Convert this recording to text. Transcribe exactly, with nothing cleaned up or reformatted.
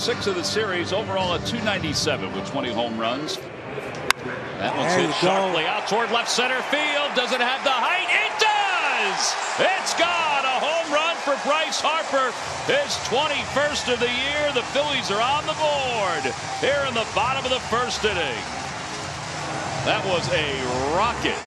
six of the series. Overall at two ninety-seven with twenty home runs. That one's hit sharply out toward left center field. Does it have the height? It does! It's gone! A home run for Bryce Harper. His twenty-first of the year. The Phillies are on the board here in the bottom of the first inning. That was a rocket.